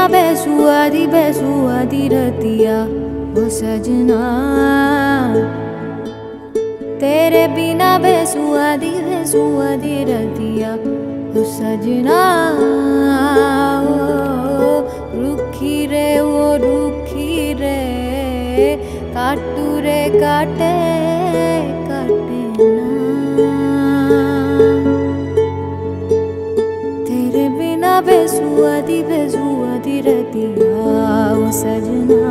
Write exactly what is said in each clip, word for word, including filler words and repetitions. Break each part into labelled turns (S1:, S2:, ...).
S1: बेसुआदी बेसुआदी रतिया वो सजना, तेरे बिना बेसुआदी बेसुआदी रतिया वो सजना। ओ रुखी रे वो रुखी रे काटू रे काटे काटे ना, तेरे बिना बेसुआदी बेसुआदी रतिया वो सजना,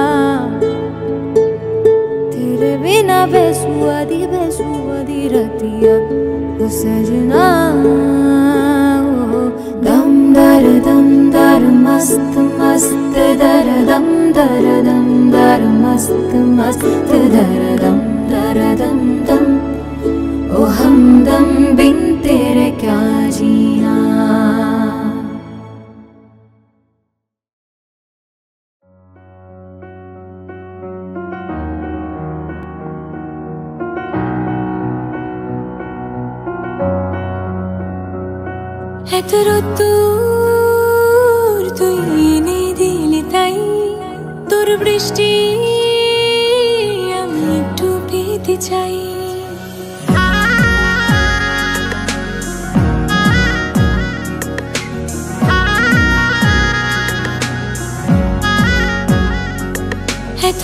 S1: तेरे बिना बेसुआदी बेसुआदी रतिया वो सजना। दम दर दम दर मस्त मस्त दर दम दर दम दर मस्त मस्त दर दम दर दम दम। ओ हमदम बिन तेरे क्या जीना। তোর তুই এনে দিলি তাই তোর বৃষ্টি আমি একটু পেতে চাই। এত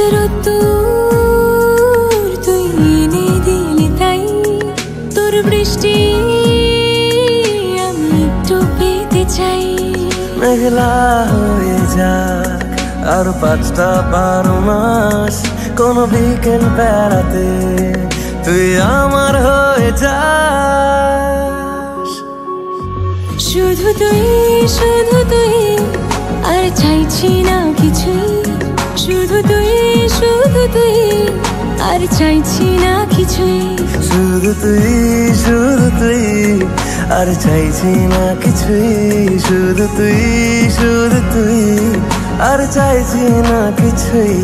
S1: তোর তুই এনে দিলি তাই তোর বৃষ্টি
S2: মেঘলা হয়ে যাক আর পাঁচটা বারো মাস, কোন বিকেল বেড়াতে তুই আমার হয়ে যাস।
S1: শুধু তুই শুধু তুই আর চাইছি না কিছুই, শুধু তুই শুধু তুই আর চাইছি না কিছুই।
S2: শুধু তুই শুধু তুই আর চাইছি না কিছুই, শুধু তুই শুধু তুই আর চাইছি না কিছুই।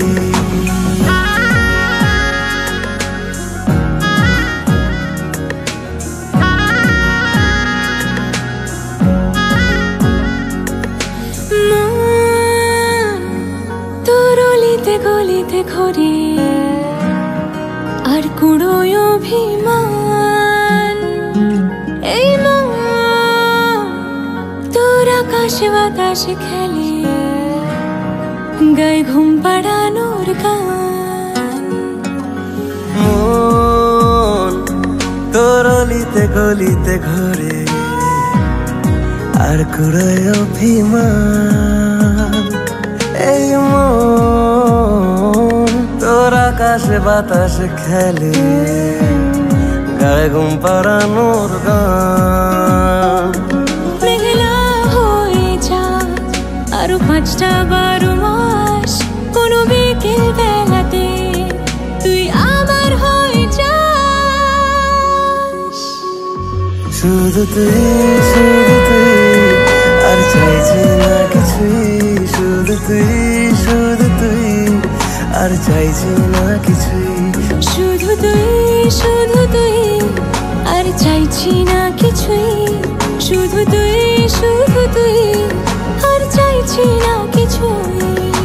S1: তোর অলিতে গলিতে ঘরে আর কুড়োয় অভিমান, এই তোর আকাশে বাতাসে খেলে গায়ে ঘুম পাড়ানোর গান।
S2: মন তোর অলিতে গলিতে ঘরে আর কুড়োয় অভিমান, এই মন তোর আকাশে বাতাসে খেলে গায়ে ঘুম পাড়ানোর গান।
S1: মেঘলা হয়ে যা আরো পাঁচটা বারো মাস, কোনো বিকেল বেলাতে তুই আমার হয়ে যাস।
S2: শুধু তুই শুধু তুই আর চাইছি না কিছুই, শুধু তুই শুধু তুই আর চাইছি না কিছুই।
S1: শুধু তুই শুধু তুই আর চাইছি না কিছুই, শুধু তুই শুধু তুই আর চাইছি না কিছুই।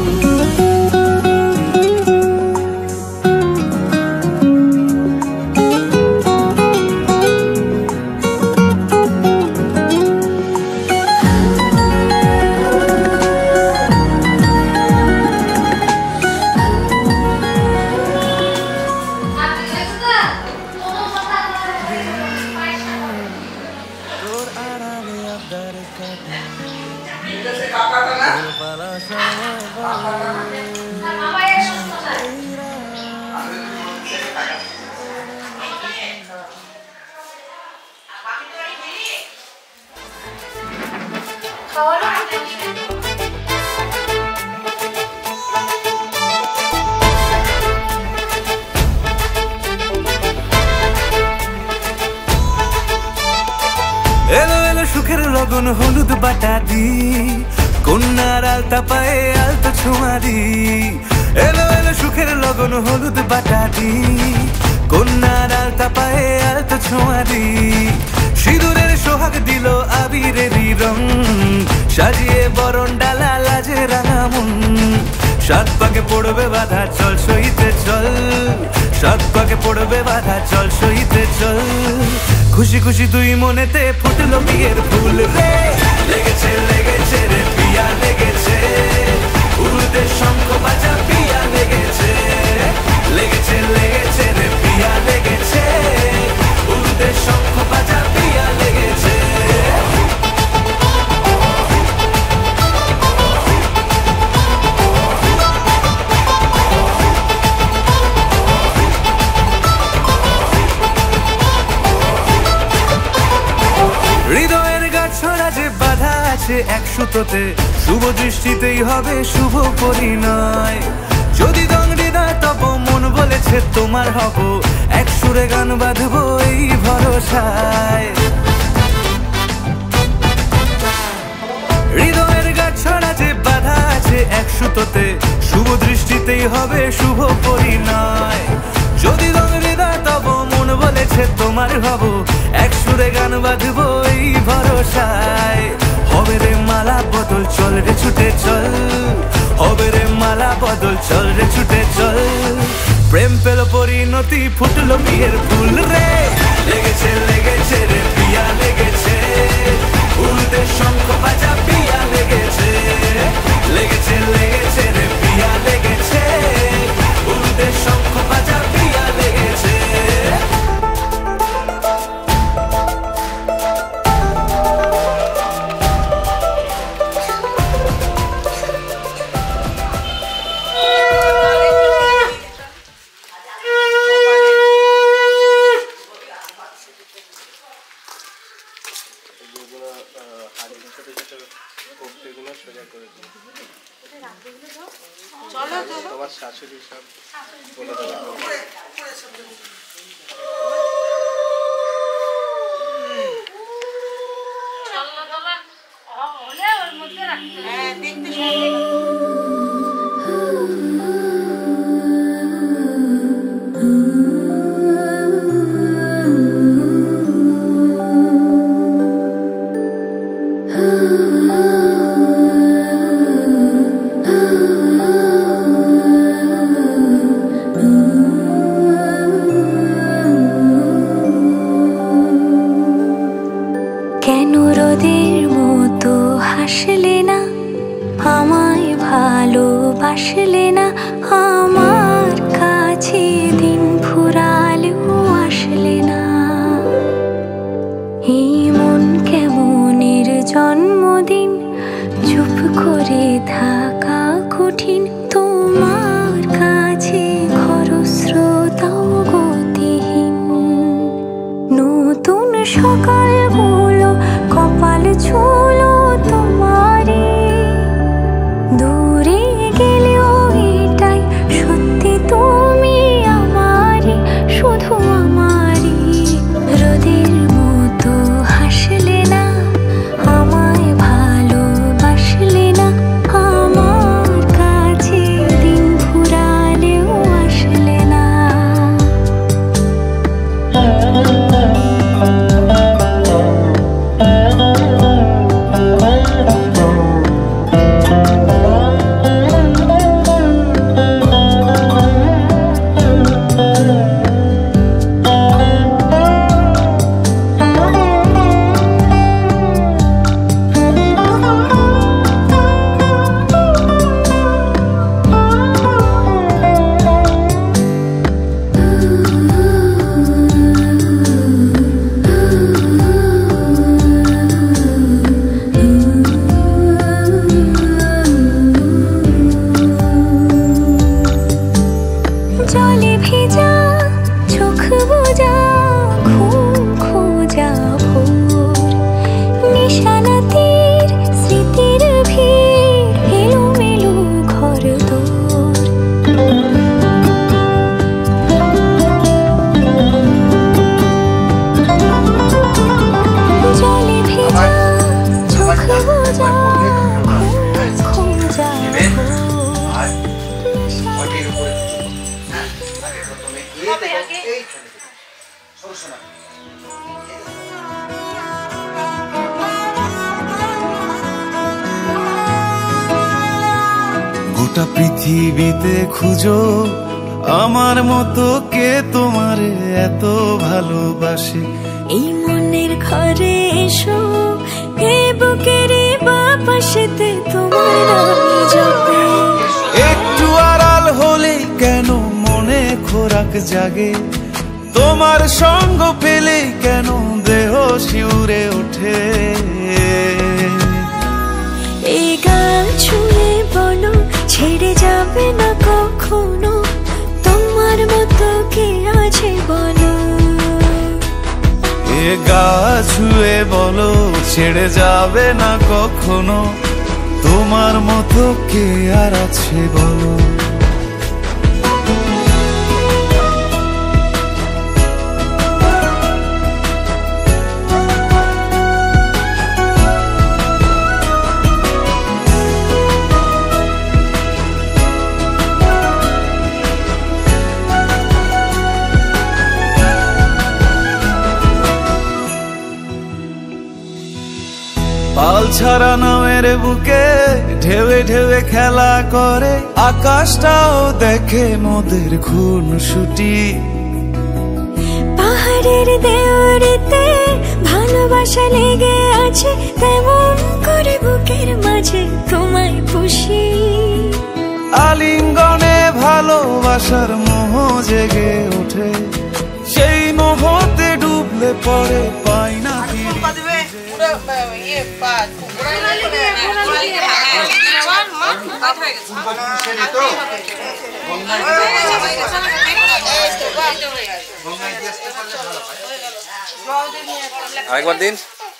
S2: এলো এলো সুখের লগন হলুদ বাটা দি, কন্যার আলতা পায়ে আলতা ছোঁয়া দি। এলো এলো সুখের লগন হলুদ বাটা দি, কন্যার আলতা পায়ে আলতা ছোঁয়া দি। সিঁদুরের সোহাগ দিল আবিরেরই রং, সাজিয়ে বরণ ডালা লাজে রাঙা মন। সাত পাকে পড়বে বাধা চল সইতে চল, সাত পাকে পড়বে বাধা চল সইতে চল। খুশি খুশি দুই মনেতে ফুটলো বিয়ের ফুল রে, লেগেছে লেগেছে রে পিয়া লেগেছে, উড়ুতে শঙ্খ বাজা পিয়া লেগেছে, লেগেছে লেগেছে রে পিয়া লেগেছে, উড়ুতে শঙ্খ বাজা পিয়া লেগেছে। হৃদয়ের গাছড়া যে বাধা আছে এক সুতোতে, শুভ দৃষ্টিতেই হবে শুভ পরিণয়। যদি দং হৃদয় তব মন বলেছে তোমার হব, এক সুরে গান বাঁধবো এই ভরসায়। হৃদয়ের গাছড়া যে বাধা আছে এক সুতোতে, শুভ দৃষ্টিতেই হবে শুভ পরিণয়। যদি দং হৃদয় তব মন বলেছে তোমার হব, এক সুরে গান বাঁধবো এই ভরসায়। হবে রে মালা বদল চল রে ছুটে চল, হবে রে মালা বদল চল রে ছুটে চল। প্রেম পেল পরিণতি ফুটলো বিয়ের ফুল রে, লেগেছে লেগেছে রে পিয়া লেগেছে, উড়তে শঙ্খ বাজা পিয়া লেগেছে, লেগেছে লেগেছে রে পিয়া লেগেছে, উড়তে শঙ্খ বাজা পিয়া লেগেছে।
S3: তোমার শাশুড়ি সব বলে দেওয়া
S1: কেন রোদের মতো হাসলে না, আমায় ভালোবাসলে না, আমার কাছে দিন ফুরালেও আসলে না। এই মন কেমনের জন্মদিন, চুপ করে থাকা কঠিন, তোমার কাছে খরস্রোতাও গতিহীন। নতুন সকালগুলো কপাল ছুলো তোমারই, দূরে গেলেও এটাই সত্যি তুমি আমারই, শুধু আমারই। রোদের মতো হাসলে না, আমায় ভালোবাসলে না, আমার কাছে দিন ফুরালেও আসলে না। জলে ভেজা চোখ বোঝা ঘুম খোঁজা ভোর, নিশানাতের স্মৃতির ভিড়, এলোমেলো ঘর দোর। জলে ভেজা চোখ বোঝা ঘুম খোঁজা ভোর,
S2: গোটা পৃথিবীতে খুঁজো আমার মতো কে তোমারে এত ভালোবাসে।
S1: এই মনের ঘরে এসো, এ বুকের বাপাশেতে তোমার নামই জপে।
S2: একটু আড়াল হলে কেন মনে খোরাক জাগে, তোমার সঙ্গ পেলে কেন দেহ শিউরে ওঠে।
S1: এই গান ছুঁয়ে বলো ছেড়ে যাবে না কখনো, তোমার মতো কে আছে বলো।
S2: এ গা ছুঁয়ে বলো ছেড়ে যাবে না কখনো, তোমার মতো কে আর আছে বলো। পাল ছাড়া নামের বুকে ঢেউে ঢেউে খেলা করে, আকাশটাও দেখে মোদের খুনসুটি।
S1: পাহাড়ের দেওয়ারিতে ভালোবাসা লেগে আছে, তেমন করে বুকের মাঝে তোমায় পুষি।
S2: আলিঙ্গনে ভালোবাসার মোহ জেগে ওঠে, সেই মোহতে ডুবলে পরে পাই না
S4: আরেকবার দিন।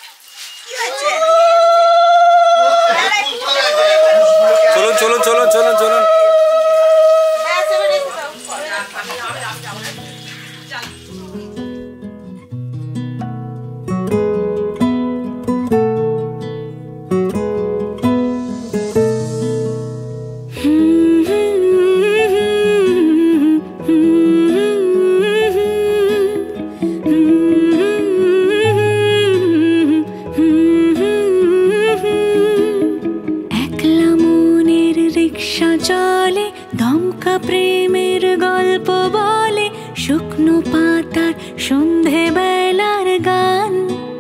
S4: চলুন চলুন চলুন চলুন চলুন।
S1: চলে দমকা প্রেমের গল্প বলে, শুকনো পাতার সন্ধে বেলার গান।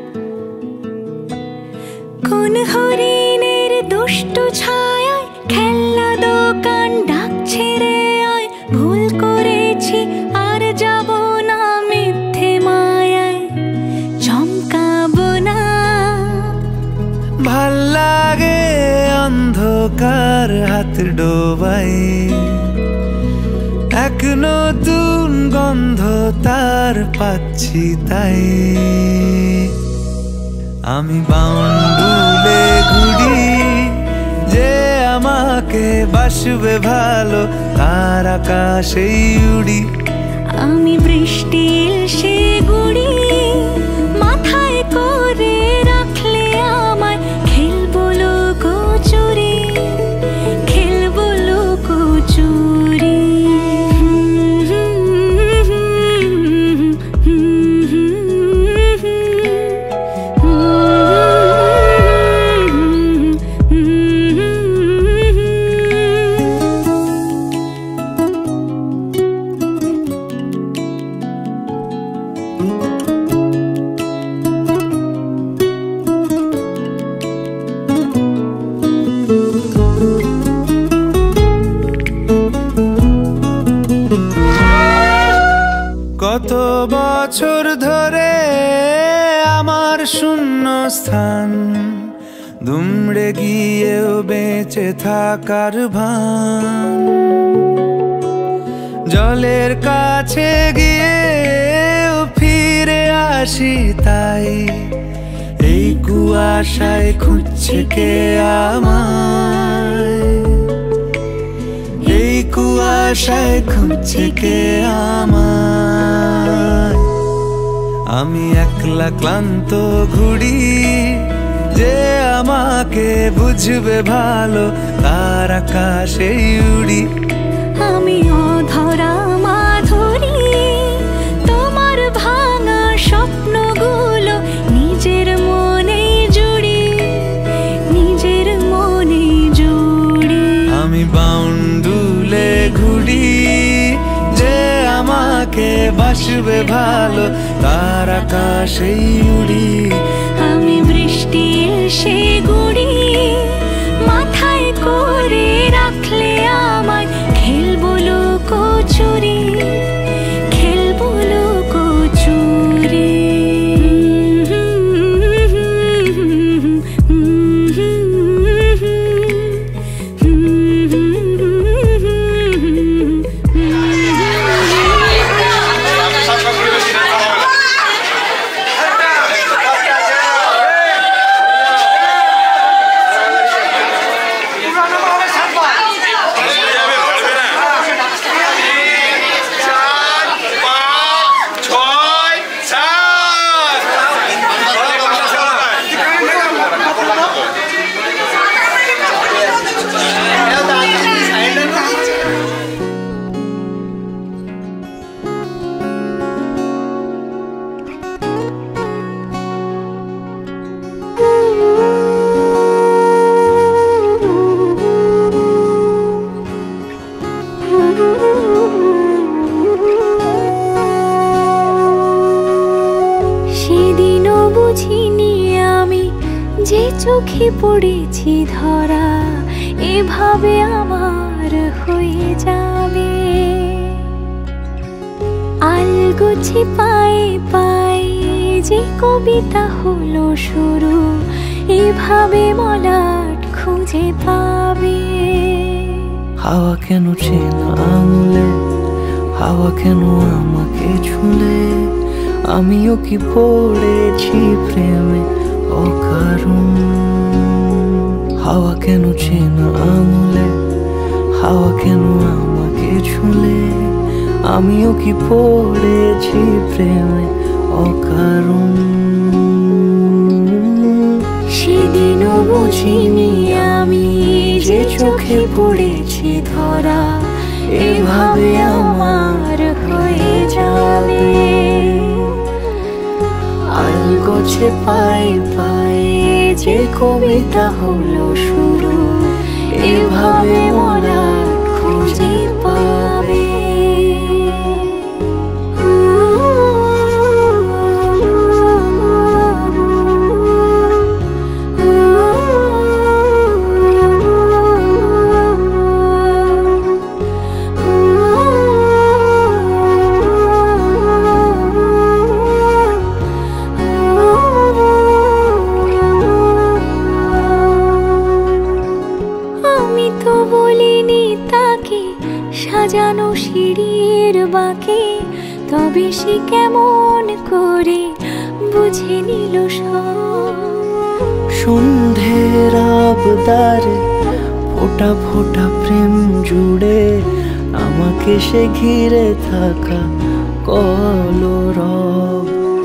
S1: কোন হরিণের দুষ্ট ছায়ায় খেলনা দোকান ডাকছে রে আয়, ভুল করেছি আর যাব না মিথ্যে মায়ায় চমকাবো না।
S2: ভাল লাগে অন্ধকার হাত ডোবাই, এক নতুন গন্ধ তার পাচ্ছি তাই। আমি বাউন্ডুলে ঘুরি, যে আমাকে বাসবে ভালো তার আকাশেই উড়ি।
S1: আমি বৃষ্টির সে গুড়ি, মাথায় করে রাখলে আমায় খেলবো লুকোচুরি, খেলবো লুকোচুরি।
S2: কত বছর ধরে আমার শূন্য স্থান, দুমড়ে গিয়েও বেঁচে থাকার ভান। জলের কাছে গিয়ে ফিরে আসি তাই, এই কুয়াশায় খুঁজছে কে আমায়, এই কুয়াশায় খুঁজছে কে আমায়। আমি একলা ক্লান্ত ঘুরি, যে আমাকে বুঝবে ভালো তার আকাশেই উড়ি।
S1: আমি অধরা মাধুরী, তোমার ভাঙা স্বপ্নগুলো নিজের মনে জুড়ি, নিজের মনে জুড়ি।
S2: আমি বাউন্ড থেকে বাসবে ভালো তার আকাশেই উড়ি।
S1: আমি বৃষ্টি এসে গুড়ি মাথায় করে রাখলে আমায় খেলবো লুকোচুরি খেলবো লুকোচুরি। সেদিনও বুঝিনি আমি যে চোখে পড়েছি ধরা এভাবে আমার হয়ে যাবে। আলগোছে পায়ে পায়ে যে কবিতা হলো শুরু এভাবে মলাট খুঁজে পাবে।
S2: হাওয়া কেন চেনা আঙুলে হাওয়া কেন আমাকে ছুলে আমিও কি পড়েছি প্রেমে অকারণ। হাওয়া কেন চেনা আঙুলে হাওয়া কেন আমাকে ছুলে আমিও কি পড়েছি প্রেমে অকারণ।
S1: সেদিনও বুঝিনি আমি যে চোখে পড়েছি ধরা এভাবে আমার হয়ে যাবে। আলগোছে পায়ে পায়ে যে কবিতা হলো শুরু এভাবে মোরা খুঁজে পাবে। সাজানো সিঁড়ির বাঁকে তবে সে কেমন করে বুঝে নিল সব।
S2: সন্ধ্যের আবদারে ফোটা ফোটা প্রেম জুড়ে আমাকে সে ঘিরে থাকা কলরব।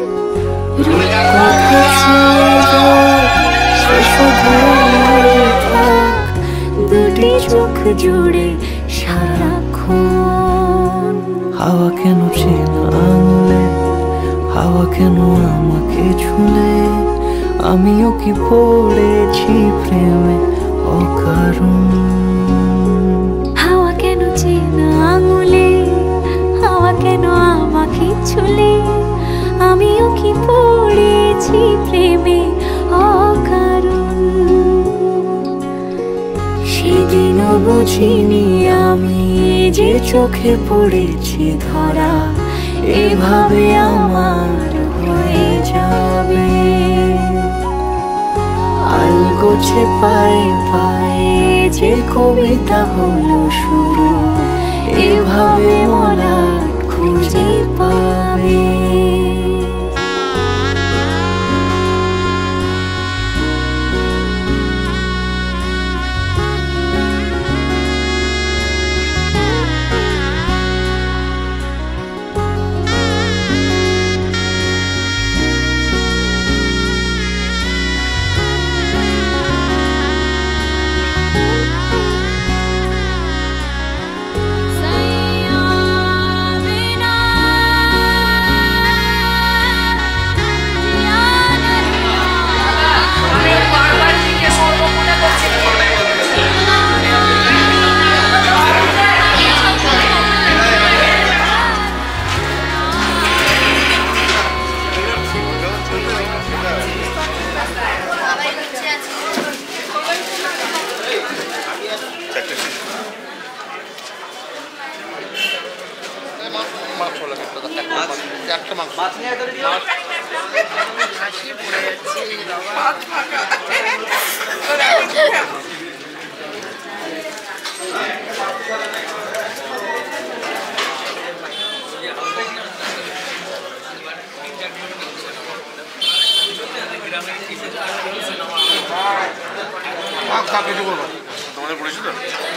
S1: দুটি চোখ জুড়ে সারাক্ষণ।
S2: হাওয়া কেন চেনা আঙুলে হাওয়া কেন আমাকে ছুলে আমিও কি পড়েছি প্রেমে অকারণ।
S1: হাওয়া কেন চেনা আঙুলে হাওয়া কেন আমাকে ছুলে আমিও কি পড়েছি প্রেমে অকারণ। সেদিনও বুঝিনি আমি যে চোখে পড়েছি ধরা এভাবে আমার হয়ে যাবে। আলগোছে পায়ে পায়ে যে কবিতা হলো শুরু এভাবে মোরা খুঁজে পাবে।
S3: মাছ হলো একটা একটা মাছ
S2: মাছ নিয়ে ধরে দিও
S3: কিছু বলবো তোমাদের পড়েছি তো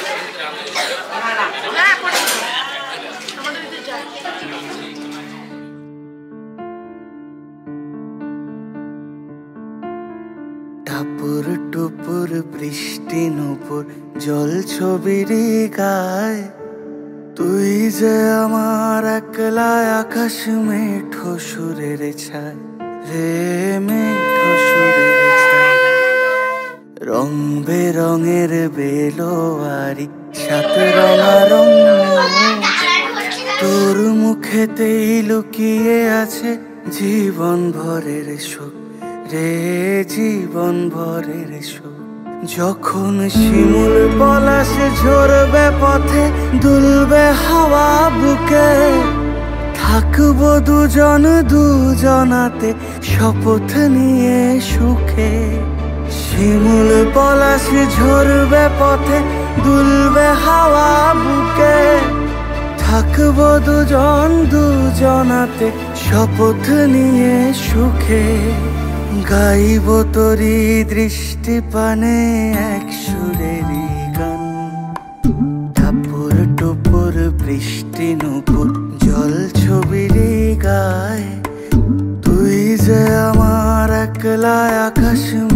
S5: টাপুর টুপুর বৃষ্টি নুপুর জল ছবির গায় তুই যে আমার একলা আকাশ মেঠো সুরের ছায় রে মেঠো সুরের ছায় রং বেরঙের বেলোয়ারি সাত রঙা রঙ তোর মুখেতেই লুকিয়ে আছে জীবন ভরের সুখ রে জীবন ভরের সুখ যখন শিমুল পলাশ ঝরবে পথে দুলবে হাওয়া বুকে থাকবো দুজন দুজনাতে শপথ নিয়ে সুখে শিমুল পলাশ ঝরবে পথে দুলবে হাওয়া বুকে থাকবো দুজন দুজনাতে শপথ নিয়ে সুখে গাইব তোরি দৃষ্টি পানে এক সুরেরই গান টাপুর টুপুর বৃষ্টি নুপুর জল ছবির গায় তুই যে আমার একলা আকাশ